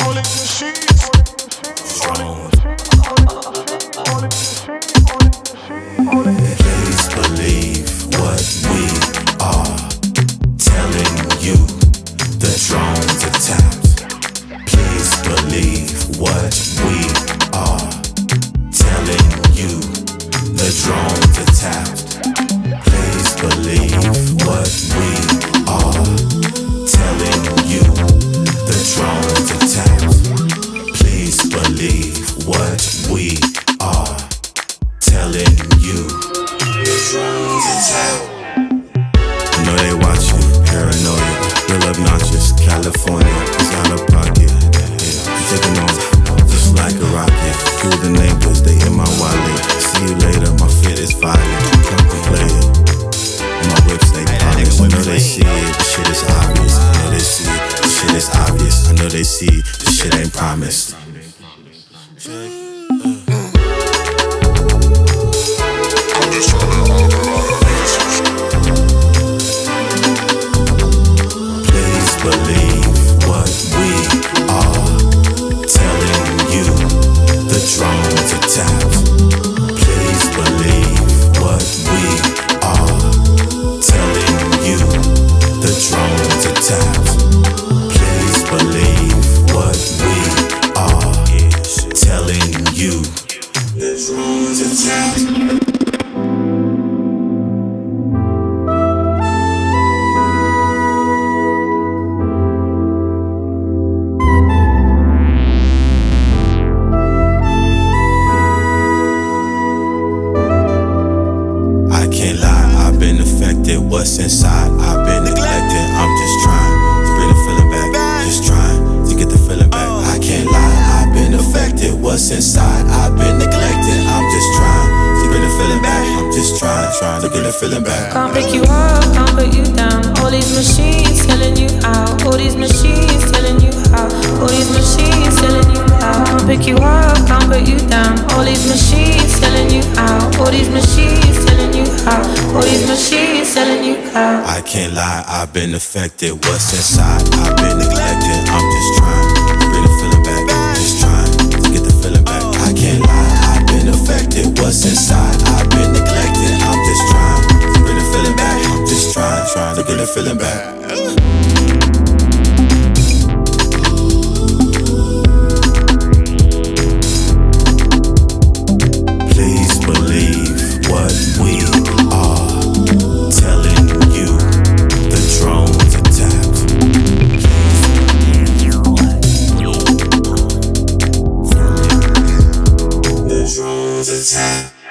Please believe what we are telling you. The drones are tapped. Please believe what we are telling you. The drones are tapped. Please believe what we are telling you. The drones are tapped. Please believe what we are telling you. The drones are tapped. I know they watch you, paranoia, real obnoxious. California is out of pocket. Yeah, taking off just like a rocket. Cool the neighbors, they in my wallet. See you later, my fit is violent. Contemplate it. And my whips, they promise. I know they see it, the shit is obvious. I know they see it, the shit is obvious. I know they see it, the shit ain't promised. Please believe what we are telling you. The drones are tapped. Please believe what we are telling you. The drones are tapped. Please believe what we are telling you. The drones are tapped. I can't lie, I've been affected. What's inside, I've been neglected. I'm just trying to bring the feeling back. Just trying to get the feeling back. I can't lie, I've been affected. What's inside, I've been neglected. I'm just trying to bring the feeling back. I'm just trying to get the feeling back. Can't pick you up, can't put you down. All these machines telling you out. All these machines telling you how. All these machines telling you how. Can't pick you up, can't put you down. All these machines telling you out. All these machines telling you how. All these machines telling you how. I can't lie, I've been affected. What's inside, I've been neglected. I'm just trying to bring the feeling back. Just trying to get the feeling back. I can't lie, I've been affected. What's inside, I've been neglected. I'm just trying to bring the feeling back. I'm just trying to get the feeling back. Please believe what we are telling you. The drones are tapped. The drones are tapped.